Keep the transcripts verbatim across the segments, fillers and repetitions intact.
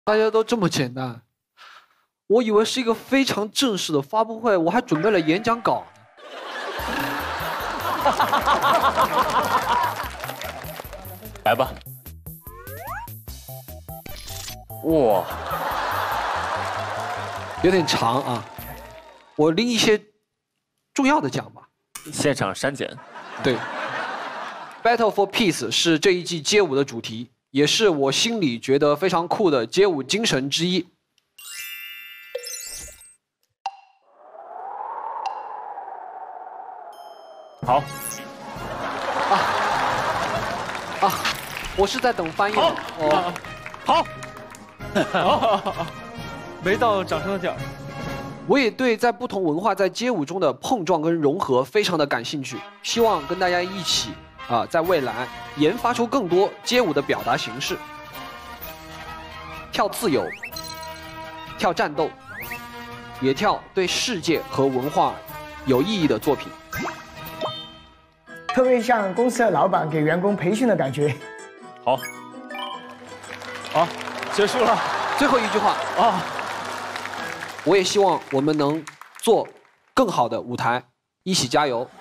大家都这么简单，我以为是一个非常正式的发布会，我还准备了演讲稿呢。 来吧。哇， 有点长啊，我拎一些重要的讲吧。 现场删减。 对 ，Battle for Peace 是这一季街舞的主题。 也是我心里觉得非常酷的街舞精神之一。 好。 啊啊！我是在等翻译。 好。 哦， 好。好。没到掌声的点儿。 我也对在不同文化在街舞中的碰撞跟融合非常的感兴趣，希望跟大家一起啊，在未来研发出更多街舞的表达形式。 跳自由，跳战斗，也跳对世界和文化有意义的作品。 特别像公司的老板给员工培训的感觉。 好，好，结束了。 最后一句话啊， 我也希望我们能做更好的舞台，一起加油。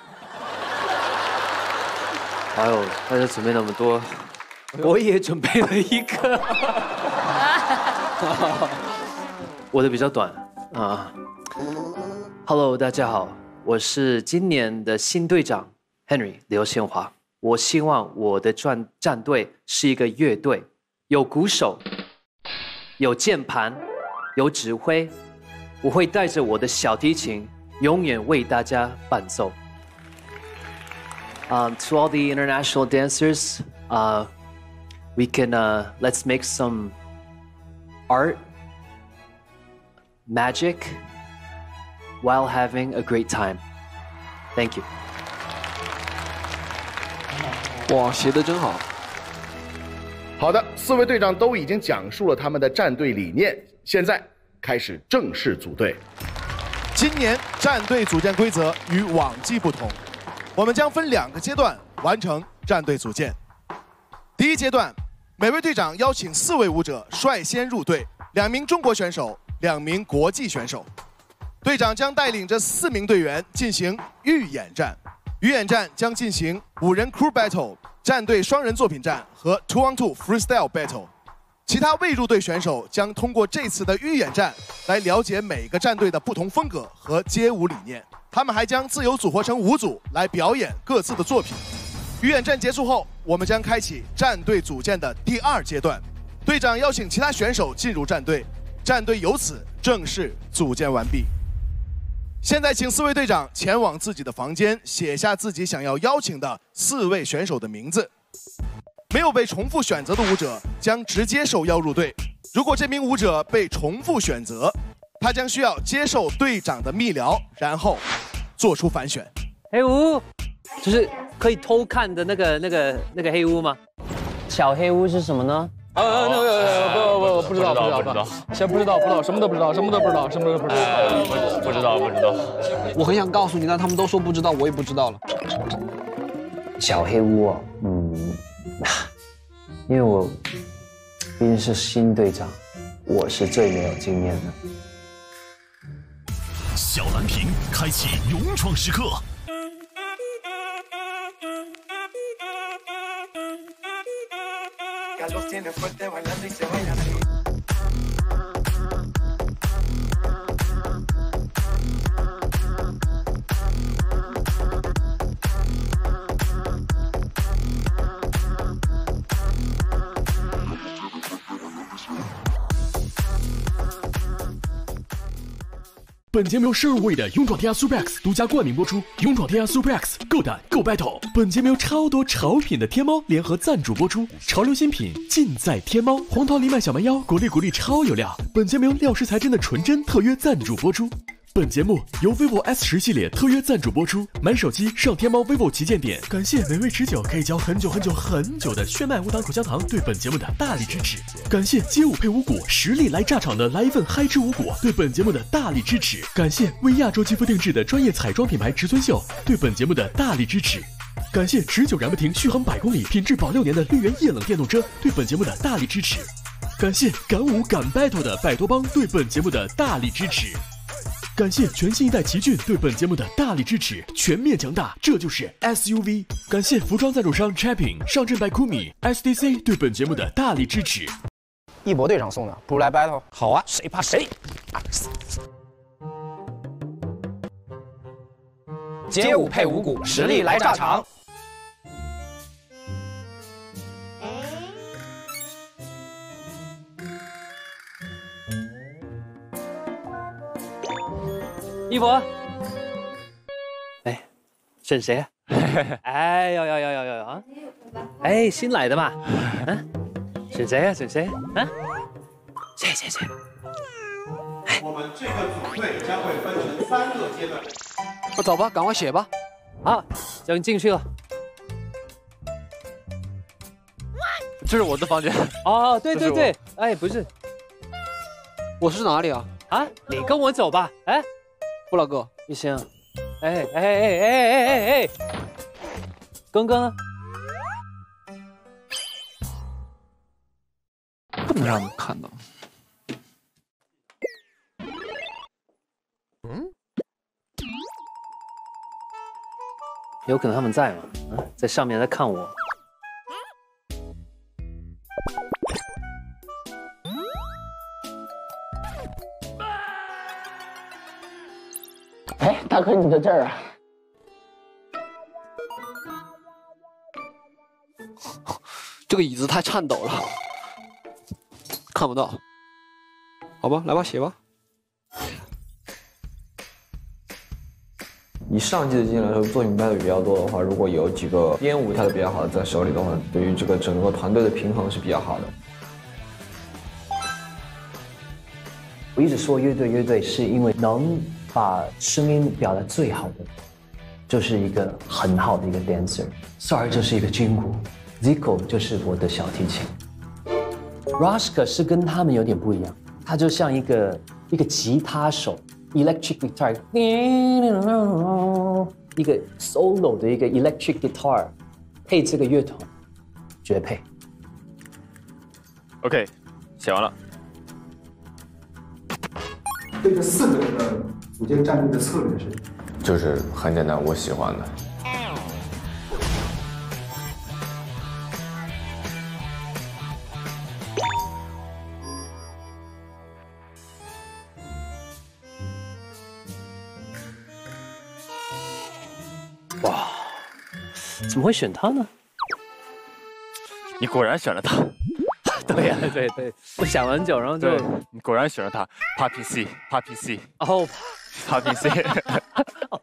哎呦，大家准备那么多，我也准备了一个。我的比较短啊。Hello， 大家好，我是今年的新队长 Henry 刘宪华。我希望我的战战队是一个乐队，有鼓手，有键盘，有指挥。我会带着我的小提琴，永远为大家伴奏。Um, to all the international dancers, uh, we can uh, let's make some art, magic, while having a great time. Thank you. 哇，写得真好。 好的，四位队长都已经讲述了他们的战队理念，现在开始正式组队。 今年战队组建规则与往季不同，我们将分两个阶段完成战队组建。第一阶段，每位队长邀请四位舞者率先入队，两名中国选手，两名国际选手。队长将带领着四名队员进行预演战，预演战将进行五人 crew battle、战队双人作品战和 two on two freestyle battle。其他未入队选手将通过这次的预演战来了解每个战队的不同风格和街舞理念。他们还将自由组合成五组来表演各自的作品。预演战结束后，我们将开启战队组建的第二阶段。队长邀请其他选手进入战队，战队由此正式组建完毕。现在，请四位队长前往自己的房间，写下自己想要邀请的四位选手的名字。没有被重复选择的舞者将直接受邀入队。如果这名舞者被重复选择，他将需要接受队长的密聊，然后做出反选。 黑屋，就是可以偷看的那个、那个、那个黑屋吗？小黑屋是什么呢？ 啊，那个不不不不知道不知道不知道，先不知道不知道什么都不知道什么都不知道什么都不知道不知道不知道。 我很想告诉你，但他们都说不知道，我也不知道了。 小黑屋哦，嗯，因为我毕竟是新队长，我是最没有经验的。 小蓝瓶开启勇闯时刻。本节目由生日味的勇闯天涯 Super X 独家冠名播出。勇闯天涯 Super X， 够胆够 battle。本节目由超多潮品的天猫联合赞助播出，潮流新品尽在天猫。黄桃藜麦小蛮腰，果粒果粒超有料。本节目由料事才真的纯真特约赞助播出。本节目由 vivo S 十 系列特约赞助播出。买手机上天猫 vivo 旗舰店。感谢美味持久可以嚼很久很久很久的炫迈无糖口香糖对本节目的大力支持。感谢街舞配五谷实力来炸场的来一份嗨吃五谷对本节目的大力支持。感谢为亚洲肌肤定制的专业彩妆品牌植村秀对本节目的大力支持。感谢持久燃不停续航百公里品质保六年的绿源液冷电动车对本节目的大力支持。 感谢敢舞敢 battle 的百多帮对本节目的大力支持。感谢全新一代奇骏对本节目的大力支持，全面强大，这就是 S U V。感谢服装赞助商 Chapping、上阵百 Kumi、S D C 对本节目的大力支持。 一博队长送的，不如来 battle。好啊，谁怕谁？街舞配五谷，实力来炸场。 一博，哎，选谁啊？哎，要要要要要啊！哎，新来的嘛，嗯，选谁啊？选谁啊？谁谁谁？ 我们这个组队将会分成三个阶段。 那走吧，赶快写吧。 好，叫你进去了。 这是我的房间。 哦，对对对，哎，不是， 我是哪里啊？ 啊，你跟我走吧。哎。 布老哥， 一星，哎哎哎哎哎哎哎，刚刚呢？ 不能让他们看到。 嗯，有可能他们在嘛？啊，在上面在看我。 哎，大哥，你在这儿啊？ 这个椅子太颤抖了，看不到。好吧，来吧，写吧。 以上季的经验来说，作品拍的比较多的话，如果有几个编舞拍的比较好的在手里的话，对于这个整个团队的平衡是比较好的。 我一直说乐队乐队，是因为能把声音表达最好的，就是一个很好的一个 dancer。Sorry 就是一个军鼓 ，Zico 就是我的小提琴。Raska 是跟他们有点不一样，他就像一个一个吉他手 ，electric guitar， 一个 solo 的一个 electric guitar， 配这个乐筒，绝配。 OK， 写完了。 对这四个人的组建战略的策略是？ 就是很简单，我喜欢的。 哇，怎么会选他呢？ 你果然选了他。 对呀、啊，对对，我想了很久，然后就你果然选了他，Papi C，Papi C， 哦， Papi C， 哦